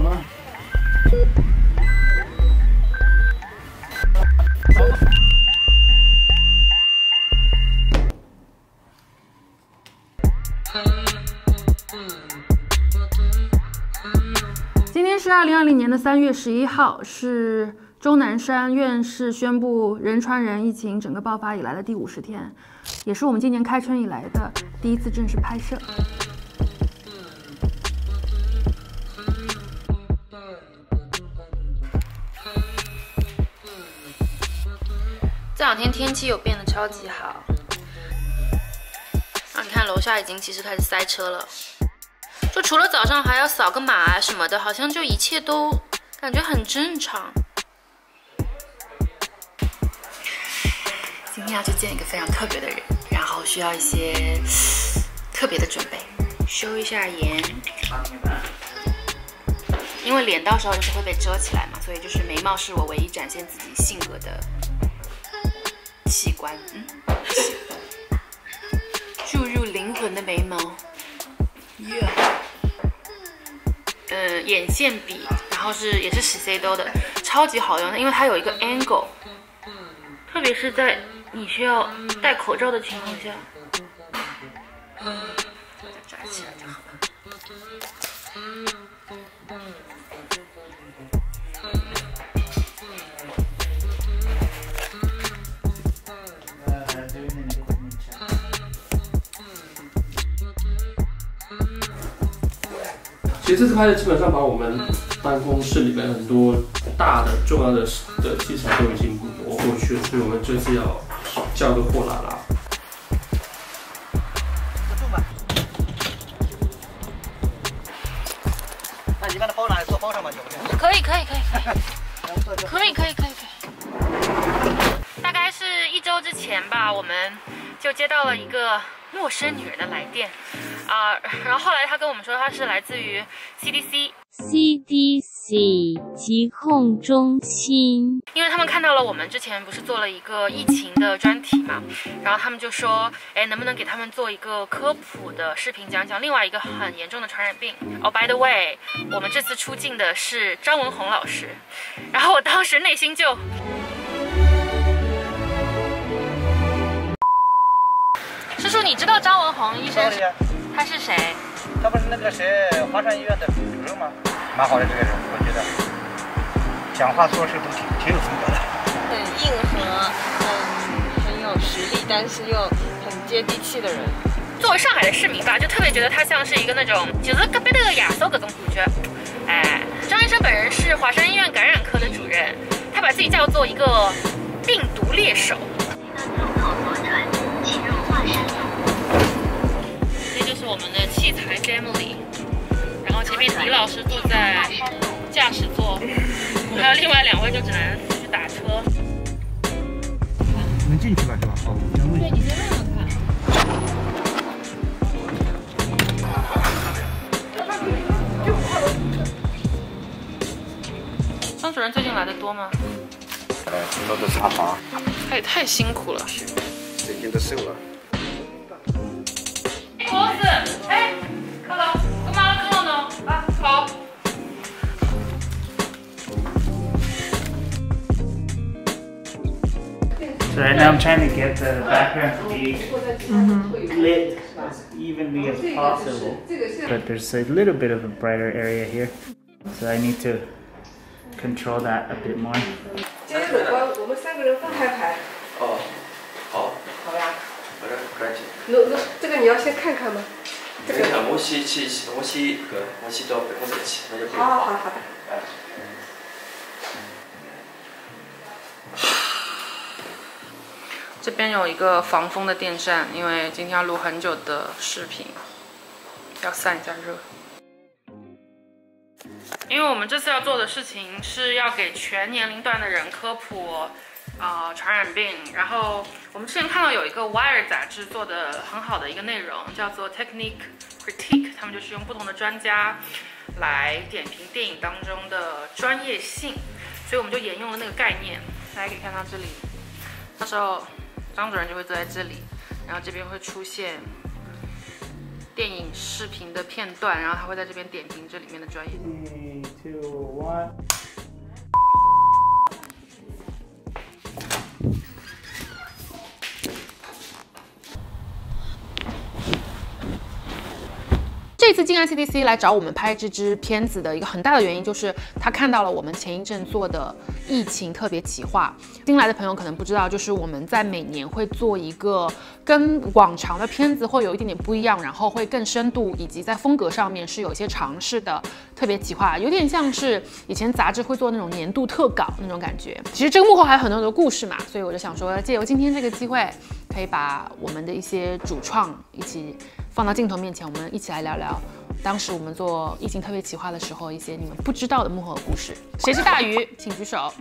吗？ 今天是2020年的3月11号，是钟南山院士宣布仁川人疫情整个爆发以来的第50天，也是我们今年开春以来的第一次正式拍摄。 这2天天气有变得超级好，你看楼下已经其实开始塞车了。就除了早上还要扫个码啊什么的，好像就一切都感觉很正常。今天要去见一个非常特别的人，然后需要一些特别的准备，修一下颜，因为脸到时候就是会被遮起来嘛，所以就是眉毛是我唯一展现自己性格的器官。注入灵魂的眉毛。眼线笔，然后也是Shiseido的，超级好用的，因为它有一个 angle， 特别是在你需要戴口罩的情况下，再抓起来就好了。 其实这次拍的基本上把我们办公室里面很多大的重要的器材都已经挪过去了，所以我们这次要叫个货拉拉。 那你把它包哪里做包上吗？ 可以。大概是1周之前吧，我们就接到了一个陌生女人的来电，然后后来她跟我们说她是来自于 CDC 疾控中心，因为他们看到了我们之前不是做了一个疫情的专题嘛，然后他们就说，能不能给他们做一个科普的视频，讲讲另外一个很严重的传染病。by the way， 我们这次出镜的是张文宏老师，然后我当时内心就。师叔，你知道张文宏医生他是谁？ 他不是那个谁华山医院的主任吗？蛮好的这个人，我觉得讲话做事都挺有风格的， 很硬核，很有实力，但是又很接地气的人。 作为上海的市民吧，就特别觉得他像是一个那种就是隔壁的亚洲各种感觉。张医生本人是华山医院感染科的主任，他把自己叫做一个病毒猎手。这就是我们的器材 family， 然后前面李老师坐在驾驶座，还有另外2位就只能去打车。 能进去吧，是吧？哦，先问。 对，你先问问看。张主任最近来的多吗？ 听说都查房。 他也太辛苦了。 最近都瘦了。 脖子，hello， 干嘛了呢？好。 So right now I'm trying to get the background to be lit as evenly as possible, but there's a little bit of a brighter area here, so I need to control that a bit more. 今天我们3个人分开拍。 哦，好。 好呀。 好的，赶紧。 那这个你要先看看吗？这个。 我先到办公室去，那就可以。 好的。 这边有一个防风的电扇，因为今天要录很久的视频，要散一下热。因为我们这次要做的事情是要给全年龄段的人科普传染病，然后我们之前看到有一个 Wire 杂志做的很好的一个内容，叫做 Technique Critique， 他们就是用不同的专家来点评电影当中的专业性，所以我们就沿用了那个概念。大家可以看到这里，那时候张主任就会坐在这里，然后这边会出现电影视频的片段，然后他会在这边点评这里面的专业。 3, 2, 1。 这次进 ICDC 来找我们拍这支片子的一个很大的原因，就是他看到了我们前一阵做的疫情特别企划。新来的朋友可能不知道，就是我们在每年会做一个跟往常的片子会有一点点不一样，然后会更深度，以及在风格上面是有一些尝试的特别企划，有点像是以前杂志会做那种年度特稿那种感觉。其实这个幕后还有很多的故事嘛，所以我就想说，借由今天这个机会，可以把我们的一些主创一起放到镜头面前，我们一起来聊聊当时我们做疫情特别企划的时候一些你们不知道的幕后的故事。谁是大鱼？请举手。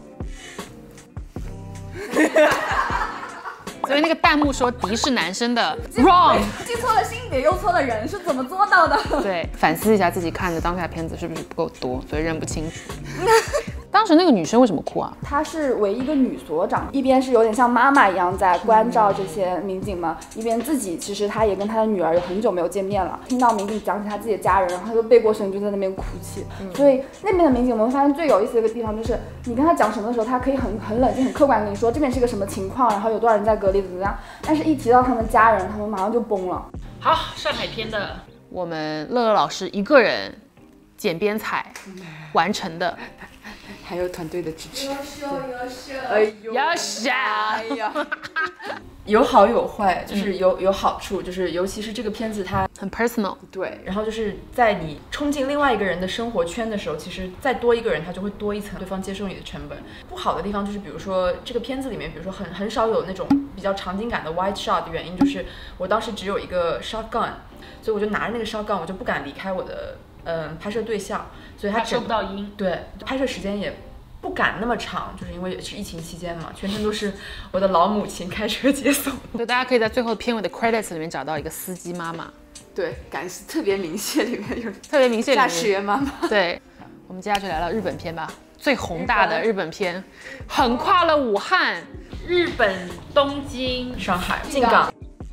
所以那个弹幕说迪是男生的 ，wrong， 记错了性别，又错了人，是怎么做到的？ 对，反思一下自己看的当下片子是不是不够多，所以认不清楚。当时那个女生为什么哭啊？ 她是唯一一个女所长，一边是有点像妈妈一样在关照这些民警们，一边自己其实她也跟她的女儿有很久没有见面了。听到民警讲起她自己的家人，然后她就背过身就在那边哭泣。所以那边的民警们发现最有意思的一个地方就是，你跟他讲什么的时候，他可以很冷静、很客观跟你说这边是个什么情况，然后有多少人在隔离怎么样。但是一提到他们家人，他们马上就崩了。 好，上海篇的我们乐乐老师一个人剪编采完成的。 还有团队的支持， 优秀， 哎呦， 优秀， 哎呀，有好有坏，就是有好处，就是尤其是这个片子它很 personal， 对，然后就是在你冲进另外一个人的生活圈的时候，其实再多一个人，他就会多一层对方接受你的成本。不好的地方就是，比如说这个片子里面，比如说很少有那种比较场景感的 wide shot 的原因，就是我当时只有一个 shotgun， 所以我就拿着那个 shotgun， 我就不敢离开我的拍摄对象，所以他收不到音， 对，拍摄时间也不敢那么长，就是因为也是疫情期间嘛，全程都是我的老母亲开车接送。 对，大家可以在最后片尾的 credits 里面找到一个司机妈妈， 对，感是特别明显，里面有特别明显驾驶员妈妈。 对，我们接下去聊聊日本片吧，最宏大的日本片，横跨了武汉、日本东京、 上海、静冈。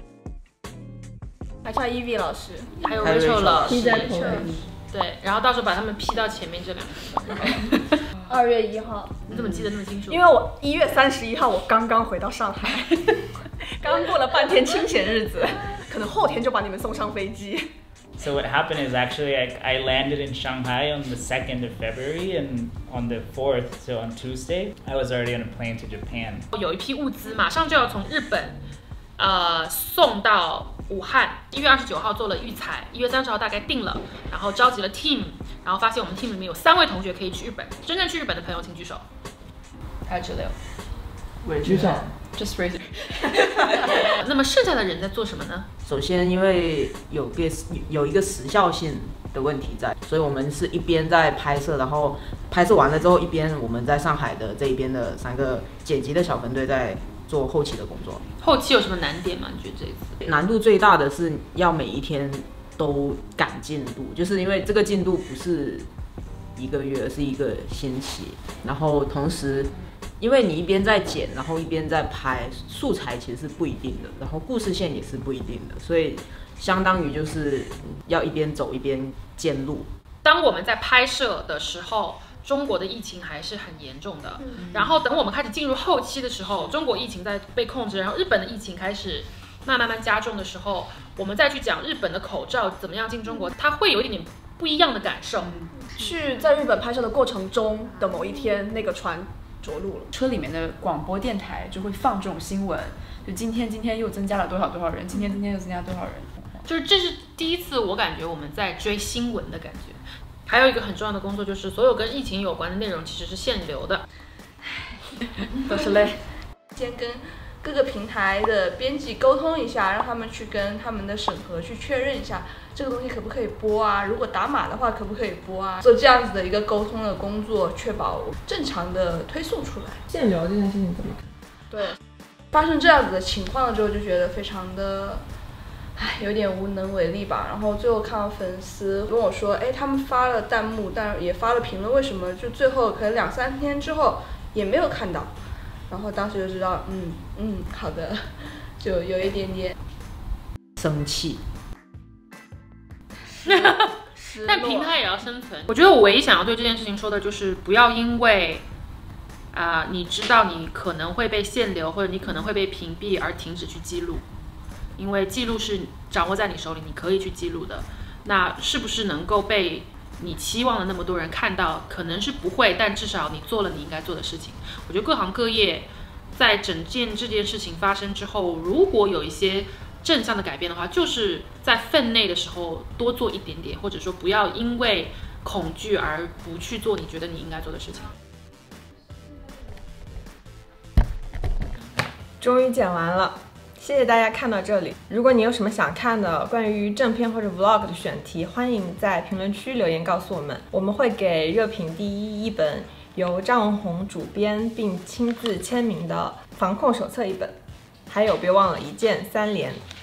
还差 EV 老师， 还有 Rachel 老师， 对， 然后到时候把他们 P 到前面这两个。 2月1号， 你怎么记得那么清楚？ 因为我1月31号我刚刚回到上海，刚过了半天清闲日子，可能后天就把你们送上飞机。 So what happened is actually I landed in Shanghai on the 2nd of February, and on the 4th, so on Tuesday, I was already on a plane to Japan. 有一批物资马上就要从日本送到武汉，1月29号做了预采，1月30号大概定了，然后召集了 team， 然后发现我们 team 里面有3位同学可以去日本。真正去日本的朋友请举手。还有指流， 我举手 ，just raise it 那么剩下的人在做什么呢？ 首先，因为有一个时效性的问题在，所以我们是一边在拍摄，然后拍摄完了之后，一边我们在上海的这一边的3个剪辑的小分队在做后期的工作。 后期有什么难点吗？你觉得这一次难度最大的是要每一天都赶进度，就是因为这个进度不是1个月，而是1个星期，然后同时因为你一边在剪，然后一边在拍，素材其实是不一定的，然后故事线也是不一定的，所以相当于就是要一边走一边见路。 当我们在拍摄的时候，中国的疫情还是很严重的，然后等我们开始进入后期的时候，中国疫情在被控制，然后日本的疫情开始慢慢加重的时候，我们再去讲日本的口罩怎么样进中国，它会有一点点不一样的感受。 去在日本拍摄的过程中的某一天，那个船着陆了， 车里面的广播电台就会放这种新闻，就今天又增加了多少人，今天又增加了多少人。 就是这是第一次我感觉我们在追新闻的感觉。还有一个很重要的工作就是所有跟疫情有关的内容其实是限流的， 都是累。先跟各个平台的编辑沟通一下，让他们去跟他们的审核去确认一下这个东西可不可以播啊，如果打码的话可不可以播啊，做这样子的一个沟通的工作，确保正常的推送出来。 限流这件事情怎么看？ 对，发生这样子的情况了之后就觉得非常的有点无能为力吧。然后最后看到粉丝跟我说，他们发了弹幕，但也发了评论，为什么就最后可能2-3天之后也没有看到？然后当时就知道，好的，就有一点点生气。 但平台也要生存。我觉得我唯一想要对这件事情说的就是，不要因为你知道你可能会被限流或者你可能会被屏蔽而停止去记录，因为记录是掌握在你手里，你可以去记录的。那是不是能够被你期望的那么多人看到？可能是不会，但至少你做了你应该做的事情。我觉得各行各业在整件这件事情发生之后，如果有一些正向的改变的话，就是在分内的时候多做一点点，或者说不要因为恐惧而不去做你觉得你应该做的事情。 终于剪完了，谢谢大家看到这里。如果你有什么想看的关于正片或者 vlog 的选题，欢迎在评论区留言告诉我们，我们会给热评第一本由张文宏主编并亲自签名的防控手册一本，还有别忘了一键3连。